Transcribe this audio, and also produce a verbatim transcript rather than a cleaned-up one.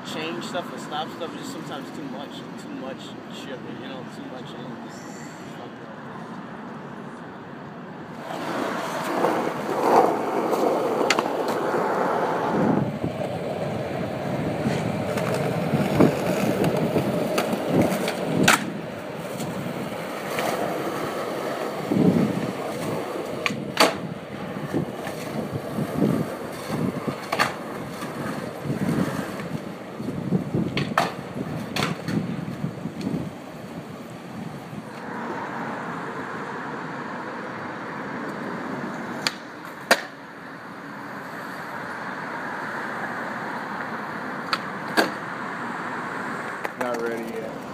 change stuff or stop stuff is just sometimes too much, too much sugar, you know, too much energy. Not ready yet.